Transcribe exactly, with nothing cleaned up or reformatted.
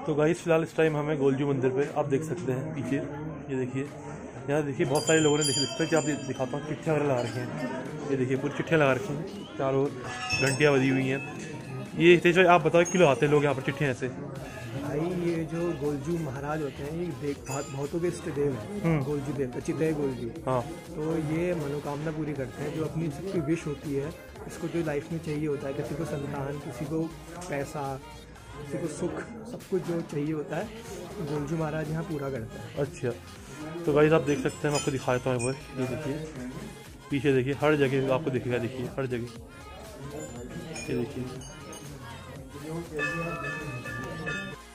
तो गाइस फिलहाल इस टाइम हमें गोलजू मंदिर पे आप देख सकते हैं पीछे, ये देखिए यहाँ देखिए बहुत सारे लोगों ने देखे दिखता है कि आप दिखाता हूँ चिट्ठियाँ वगैरह लगा रखी हैं। ये देखिए पूरी चिट्ठियाँ लगा रखी हैं, चारों ओर घंटियाँ बजी हुई हैं। ये तेज आप बताओ क्यों आते हैं लोग यहाँ पर चिट्ठियाँ ऐसे? भाई ये जो गोलजू महाराज होते हैं ये देख बहुतों के इष्ट देव हैं, गोलजू देव चितई गोलजू। हाँ, तो ये मनोकामना पूरी करते हैं, जो अपनी सबकी विश होती है, इसको जो लाइफ में चाहिए होता है, किसी को संतान, किसी को पैसा, किसी को सुख, सब कुछ जो चाहिए होता है गोलजू महाराज यहाँ पूरा करते हैं। अच्छा, तो गाइस आप देख सकते हैं, मैं आपको दिखा देता हूँ। ये देखिए पीछे देखिए, हर जगह आपको दिखेगा, देखिए हर जगह, ये देखिए